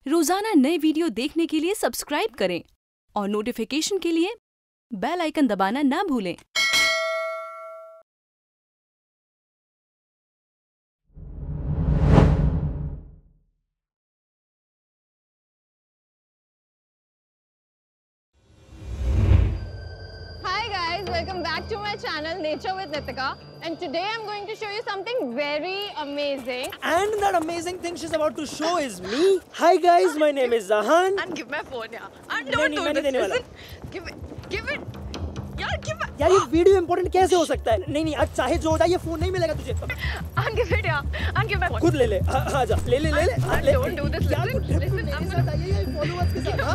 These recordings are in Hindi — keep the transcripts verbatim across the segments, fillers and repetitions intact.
रोजाना नए वीडियो देखने के लिए सब्सक्राइब करें और नोटिफिकेशन के लिए बेल आइकन दबाना ना भूलें। Welcome back to my channel Nature with Nitika, and today I'm going to show you something very amazing. And that amazing thing she's about to show is me. Hi guys, my name is Zahan. And give my phone, yeah. And don't do this. Listen, give it, give it. यार give it. यार ये वीडियो इम्पोर्टेंट कैसे हो सकता है? नहीं नहीं, आज चाहे जो हो जाए ये फोन नहीं मिलेगा तुझे। And give it, yeah. And give my phone. खुद ले ले, हाँ जा, ले ले ले ले। And don't do this. Listen, listen. I'm gonna. Followers के साथ।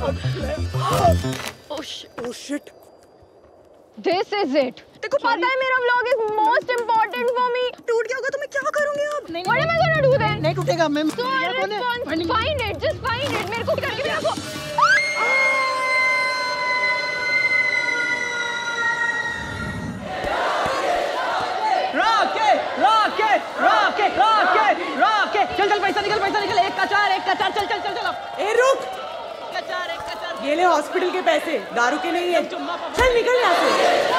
Oh shit. Oh shit. This is it. देखो पता है मेरा vlog is most important for me. टूट गया होगा तो मैं क्या करूँगी अब? What am I gonna do then? नहीं टूटेगा ma'am. So unresponsible. Find it, just find it. मेरे को करके मेरे को. Rocket, rocket, rocket, rocket, rocket. चल चल पैसा निकल पैसा निकल एक का चार एक का चार चल चल चल चल अब। ए रुक। का चार एक का चार। ये ले हॉस्पिटल के पैसे, दारू के नहीं है। चल निकल यहाँ से।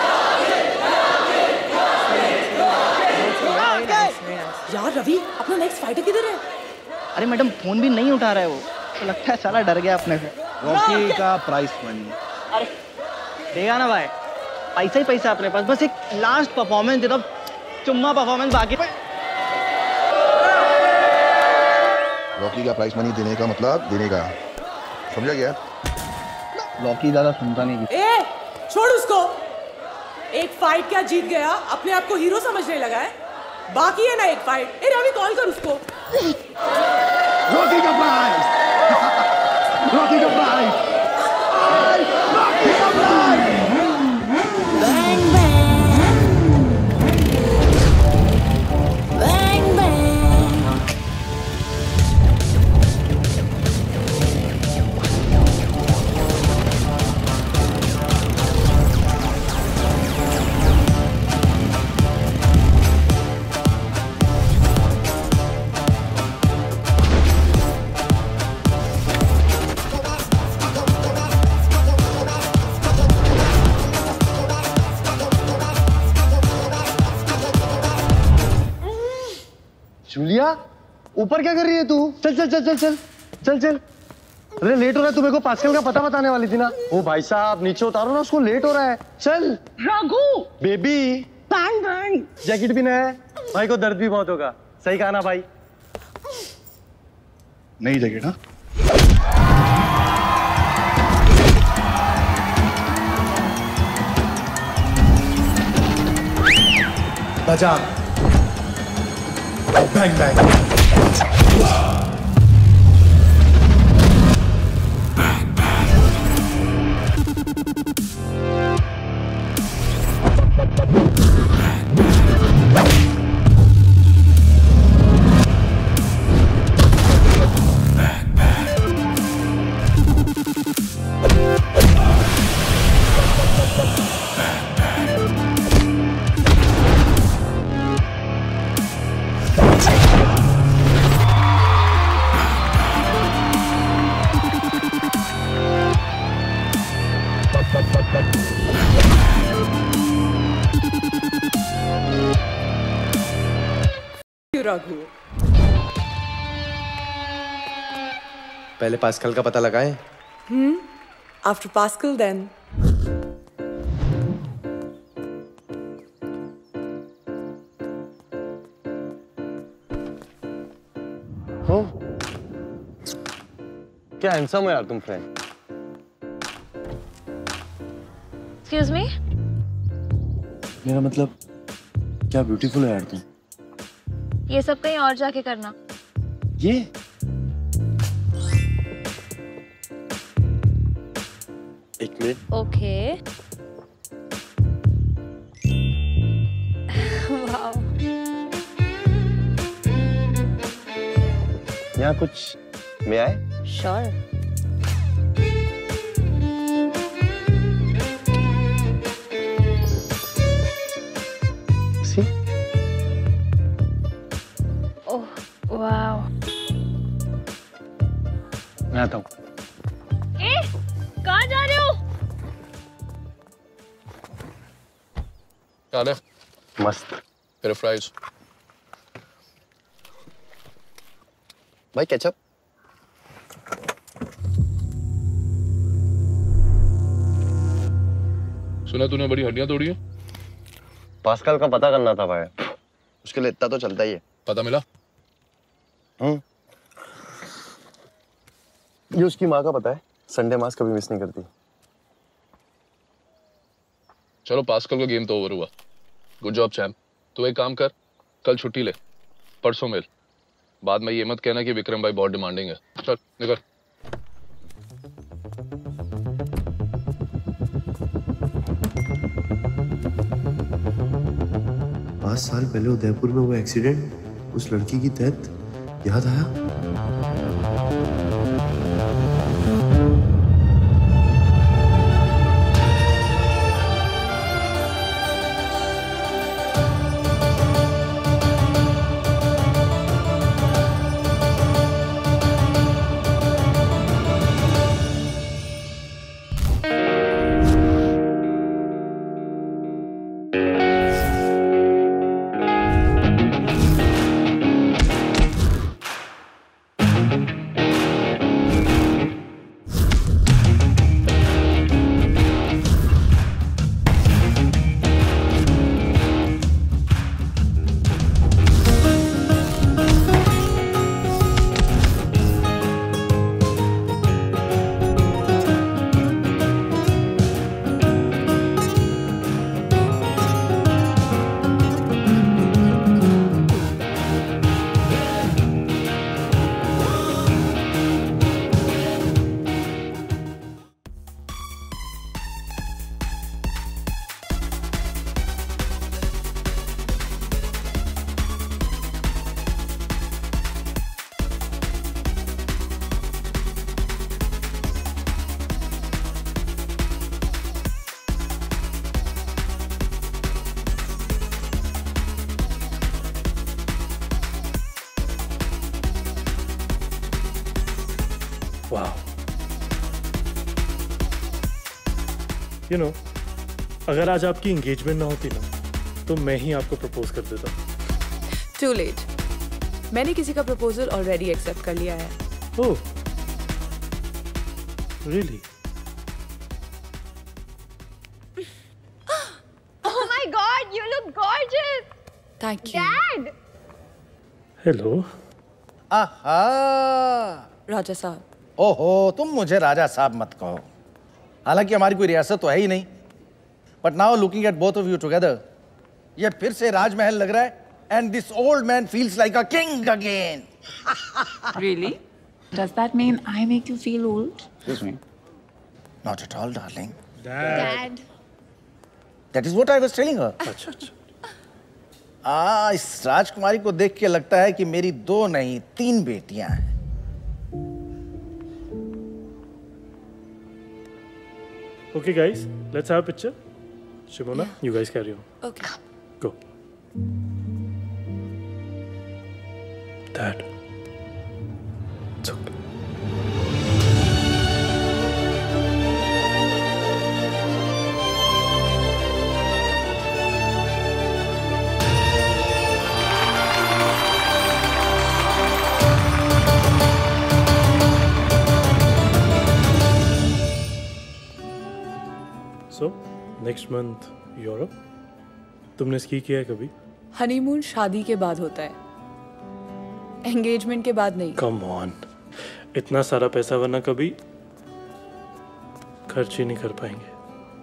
यार रवि, अपना नेक्स्ट फाइटर किधर है? अरे मैडम फोन भी नहीं उठा रहा है वो, तो लगता है साला डर गया अपने से। रॉकी का प्राइस मनी। अरे देगा ना भाई, पैसा ही पैसा अपने पास, बस एक लास्ट परफॉर्मेंस दे दो, चुम्मा परफॉर्मेंस बाकी। रॉकी का प्राइस मनी देने का मतलब देने का, समझा गया? रॉकी ज्यादा सुनता नहीं। ए, छोड़ उसको। एक फाइट क्या जीत गया, अपने आप को हीरो समझने लगा है। बाकी है ना एक फाइट। ए रवि कॉल कर उसको। रॉकी का प्राइस, रॉकी का प्राइस, रॉकी का price. Bang bang, bang bang. Julia, ऊपर क्या कर रही है तू? चल चल चल चल चल चल चल। अरे लेट हो रहा है, तू मेरे को पास्कल का पता बताने वाली थी ना। ओ भाई साहब नीचे उतारो ना उसको, लेट हो रहा है। चल Raghu, baby. Bang bang. Jacket भी नया है, भाई को दर्द भी बहुत होगा। सही कहा ना भाई? नई जैकेट हाँ? बजा। Bang bang. Bang bang. Raghu, पहले पास्कल का पता लगाएं। Hmm, after Pascal then. हो क्या हैंडसम हो यार तुम फ्रेंड। Excuse me? मेरा मतलब क्या ब्यूटीफुल है यार तुम। ये सब कहीं और जाके करना। ये एक मिनट। ओके। वाओ। यहाँ कुछ में आए? Sure. See? Oh, wow. मैं आता हूँ। ए, कहाँ जा रहे हो? क्या है? मस्त। फिर फ्राइज। भाई केचप। सुना तूने बड़ी हड्डियां तोड़ी है? पास्कल का पता करना था भाई, उसके लिए इतना तो चलता ही है। पता मिला? हम्म। ये उसकी माँ का पता है, संडे मास कभी मिस नहीं करती। चलो पास्कल का गेम तो ओवर हुआ। Good job champ. तू एक काम कर, कल छुट्टी ले, परसों मिल। बाद में ये मत कहना कि विक्रम भाई बहुत डिमांडिंग है। चल निकल। पाँच साल पहले उदयपुर में वो एक्सीडेंट, उस लड़की की डेथ याद आया। वाह, यू नो, अगर आज आपकी एंगेजमेंट ना होती ना तो मैं ही आपको प्रपोज कर देता। टू लेट, मैंने किसी का प्रपोजल ऑलरेडी एक्सेप्ट कर लिया है। Oh, really? Oh my God, you look gorgeous. Thank you. Dad. Hello. आहा, राजा साहब। ओहो, तुम मुझे राजा साहब मत कहो। हालांकि हमारी कोई रियासत तो है ही नहीं, but now looking at both of you together, ये फिर से राजमहल लग रहा है, and this old man feels like a king again. Really? Does that mean I make you feel old? Excuse me. Not at all, darling. Dad. That is what I was telling her. अच्छा अच्छा। आ, इस राजकुमारी को देख के लगता है कि मेरी दो नहीं तीन बेटियां हैं। Okay, guys, let's have a picture. Shimona, yeah. You guys carry on. Okay. Go. Dad. It's okay. So, next month Europe. तुमने स्की किया है कभी? हनीमून शादी के बाद होता है, एंगेजमेंट के बाद नहीं। Come on, इतना सारा पैसा वरना कभी खर्च ही नहीं कर पाएंगे।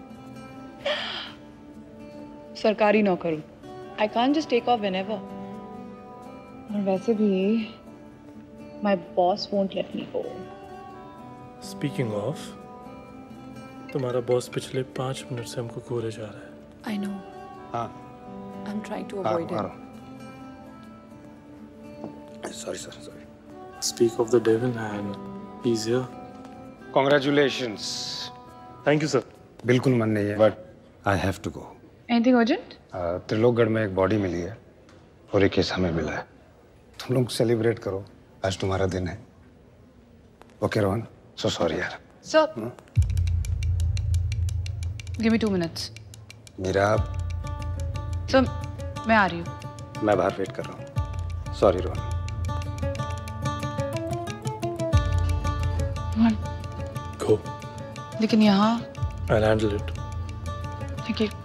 सरकारी नौकर हूँ, I can't just take off whenever. और वैसे भी my boss won't let me go. Speaking of, तुम्हारा बॉस पिछले पाँच मिनट से हमको घूरे जा रहा है। I know. हाँ। I'm trying to avoid him. Sorry, sorry, sorry. Speak of the devil and he's here. Congratulations. Thank you, sir. बिल्कुल मन नहीं है, but I have to go. Anything urgent? uh, त्रिलोकगढ़ में एक बॉडी मिली है और एक केस हमें मिला है। तुम लोग सेलिब्रेट करो, आज तुम्हारा दिन है। ओके रोहन, सो सॉरी यार। Sir, give me two minutes. Meera, sir मैं आ रही हूँ। मैं बाहर वेट कर रहा हूँ। सॉरी रोहन। Go. लेकिन यहाँ I'll handle it. Thank you.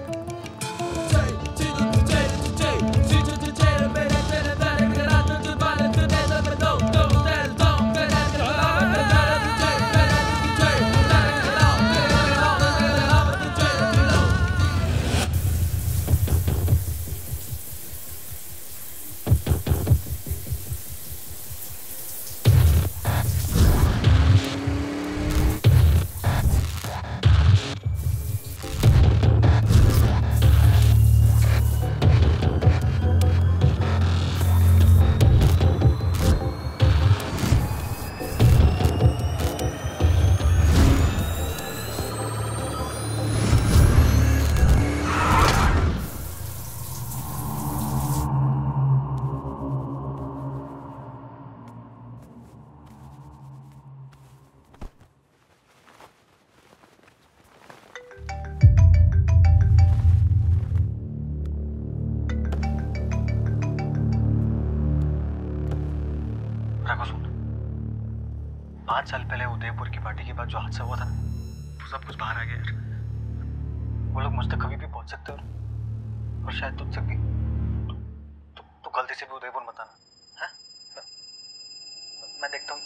पाँच साल पहले उदयपुर की पार्टी के बाद जो हादसा हुआ था ना, वो सब कुछ बाहर आ गया यार। वो लोग मुझ तक कभी भी पहुंच सकते और, और शायद तुझ तक भी। तू तु, तु गलती से भी उदयपुर मत आना, हैं? मैं, मैं देखता हूँ।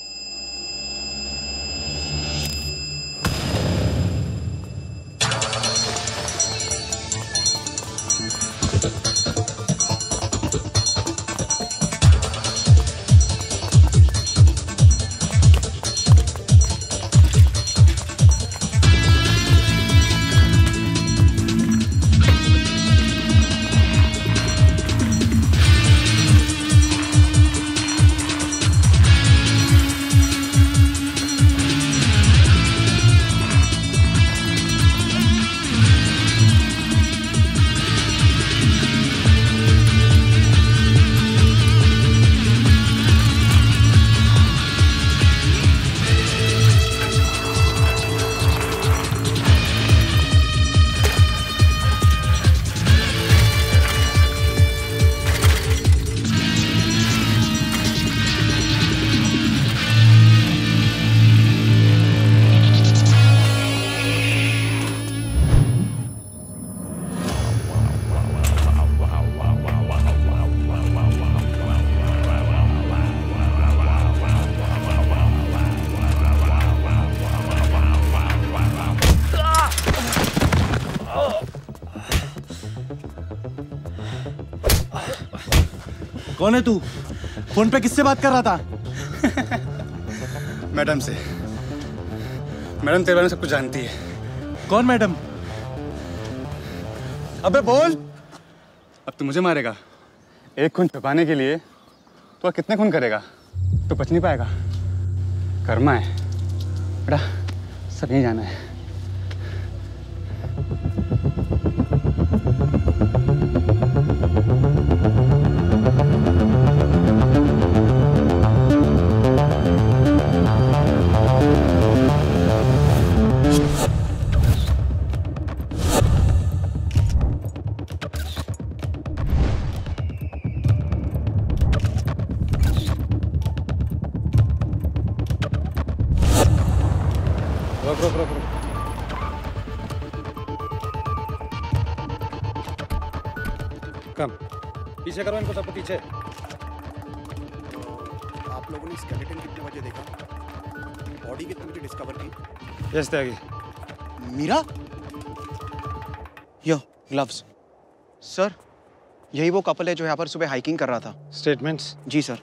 कौन है तू? फोन पे किससे बात कर रहा था? मैडम से। मैडम तेरे बारे में सब कुछ जानती है। कौन मैडम? अबे बोल। अब तू मुझे मारेगा? एक खून छुपाने के लिए तो कितने खून करेगा? तो बच नहीं पाएगा। कर्मा है बेटा, सब यहीं जाना है। रुक रुक रुक रुक। कम पीछे करो इनको, सबको पीछे। आप लोगों ने स्केलेटन कितने बजे देखा? बॉडी कितने बजे डिस्कवर की? Yes Tyagi. Meera? Yo gloves. Sir, यही वो कपल है जो यहाँ पर सुबह हाइकिंग कर रहा था। स्टेटमेंट्स? जी sir.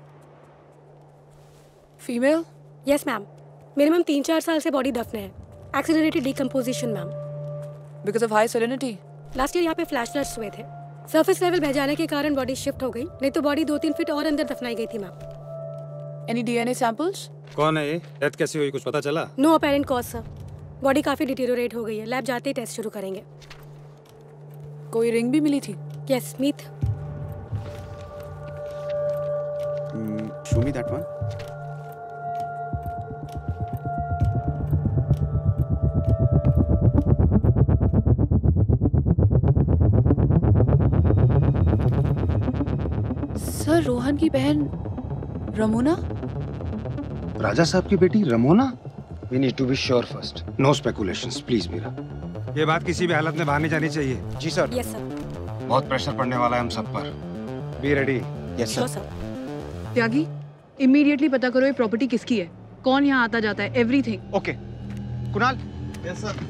Female? Yes ma'am. Minimum तीन चार साल से बॉडी दफन है। Accelerated decomposition ma'am. Because of high salinity? Last year यहाँ पे फ्लैश फ्लड्स हुए थे। सरफेस लेवल बह जाने के कारण बॉडी शिफ्ट हो गई, नहीं तो बॉडी दो तीन फीट और अंदर दफनाई गई थी मैम। Any DNA samples? कौन है ये? डेथ कैसी हुई, कुछ पता चला? No apparent cause sir. Body काफी डिटेरियोरेट हो गई है। लैब जाते ही टेस्ट शुरू करेंगे। कोई रिंग भी मिली थी? Yes, Smith. Show me that one. Sir, Rohan की बहन रमोना? राजा साहब की बेटी Ramona? We need to be sure first. No speculations, please Meera. ये बात किसी भी हालत में बाहर नहीं जानी चाहिए। जी सर। Yes sir. बहुत प्रेशर पड़ने वाला है हम सब पर। Be ready। Yes sir. Tyagi, immediately पता करो ये प्रॉपर्टी किसकी है, कौन यहाँ आता जाता है, everything. Okay. Kunal. Yes sir.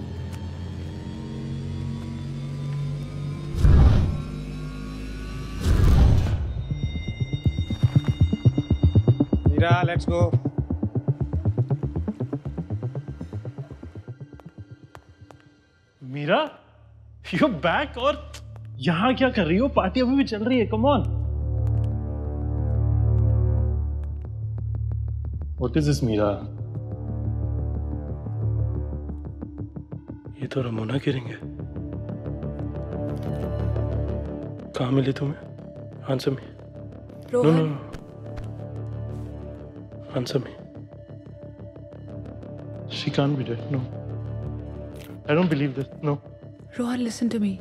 Meera, let's go. Meera, you back? और यहाँ क्या कर रही हो? पार्टी अभी भी चल रही है, come on. What is this, Meera? ये तो रमोना की रिंग है। कहाँ मिली तुम्हें? Answer me. No no no, answer me. She can't be dead. No, I don't believe this. No. Rohan, listen to me.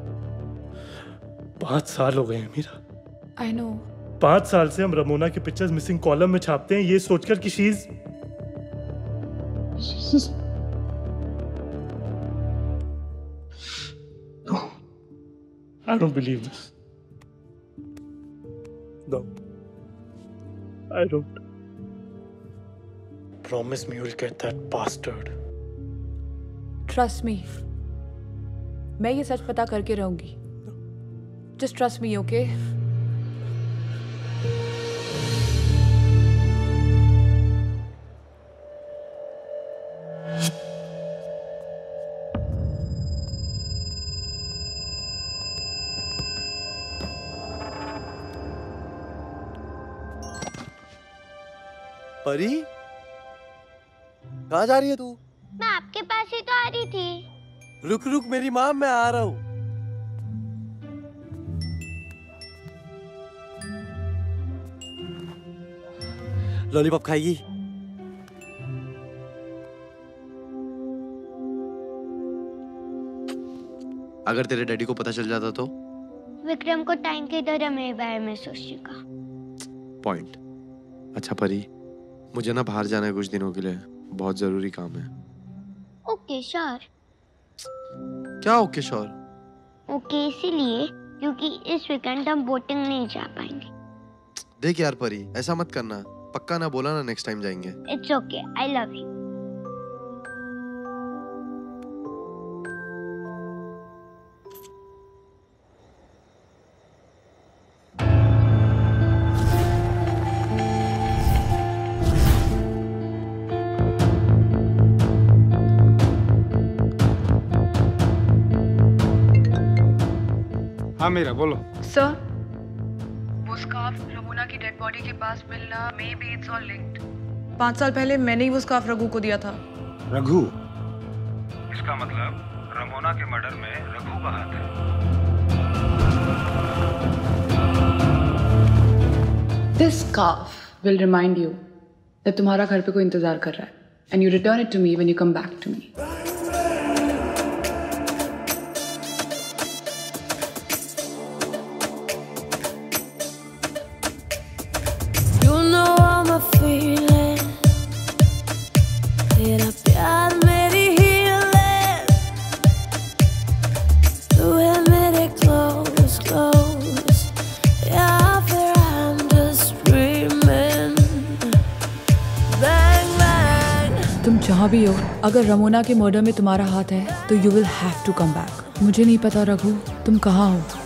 पाँच साल हो गए हैं मीरा। I know. पाँच साल से हम रमोना की पिक्चर्स मिसिंग कॉलम में छापते हैं, ये सोचकर कि she is No, I don't believe this. No, I don't. Promise me you'll get that bastard. Trust me. मैं ये सच पता करके रहूंगी. Just trust me, okay? परी, कहाँ जा रही है तू? मैं आपके पास ही तो आ रही थी। रुक रुक मेरी माँ, मैं आ रहा हूँ। लॉलीपॉप खाएगी? अगर तेरे डैडी को पता चल जाता तो? विक्रम को टाइम की तरह मेरे बारे में सोचने का। पॉइंट। अच्छा परी, मुझे ना बाहर जाना है कुछ दिनों के लिए, बहुत जरूरी काम है। Okay sure. क्या ओके श्योर? ओके इसीलिए क्योंकि इस वीकेंड हम बोटिंग नहीं जा पाएंगे। देख यार परी, ऐसा मत करना, पक्का ना बोला ना नेक्स्ट टाइम जाएंगे। It's okay, I love you. हाँ मीरा, बोलो। सर, वो स्कार्फ रमोना की डेड बॉडी के पास मिलना, maybe it's all linked. पाँच साल पहले मैंने ही वो स्कार्फ रघु को दिया था। रघु? इसका मतलब रमोना के मर्डर में रघु का हाथ है। This scarf will remind you that तुम्हारा घर पे कोई इंतजार कर रहा है, and you return it to me when you come back to me. तेरा प्यार मेरी हीलिंग, तू है मेरे close, close, या फिर I'm just dreaming, bang bang। तुम जहाँ भी हो, अगर रमोना के मर्डर में तुम्हारा हाथ है तो you will have to come back। मुझे नहीं पता रघु तुम कहाँ हो,